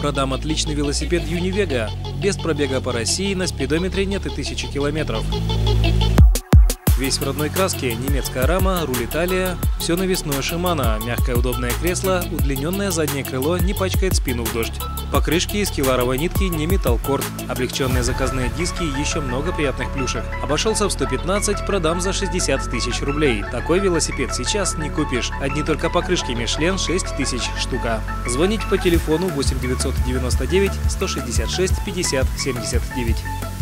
Продам отличный велосипед Univega. Без пробега по России, на спидометре нет и 1000 километров. Весь в родной краске, немецкая рама, руль Италия, все навесное Shimano, мягкое удобное кресло, удлиненное заднее крыло не пачкает спину в дождь. Покрышки из кевларовой нитки, не металлкорд, облегченные заказные диски и еще много приятных плюшек. Обошелся в 115, продам за 60 тысяч рублей. Такой велосипед сейчас не купишь. Одни только покрышки Michelin 6000 штука. Звонить по телефону 8 999 166 50 79.